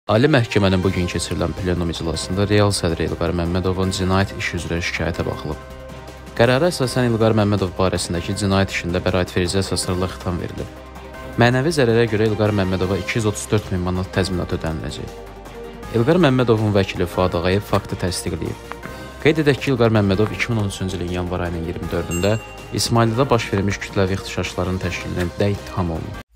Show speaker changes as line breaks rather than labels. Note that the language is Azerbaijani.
Ali Məhkəmənin bugün keçirilən plenum iclasında real sədri İlqar Məmmədovun cinayət işi üzrə şikayətə baxılıb. Qərara əsasən İlqar Məmmədov barəsindəki cinayət işində bəraət vericə əsaslarla xitam verilib. Mənəvi zərərə görə İlqar Məmmədova 234 min manat təzminat ödəniləcək. İlqar Məmmədovun vəkili Fuad Ağayev faktı təsdiqləyib. Qeyd edək ki, İlqar Məmmədov 2013-cü ilin yanvar ayının 24-də İsmaillidə baş vermiş kütləvi ixtişaşların təşkilinə ittiham olunub.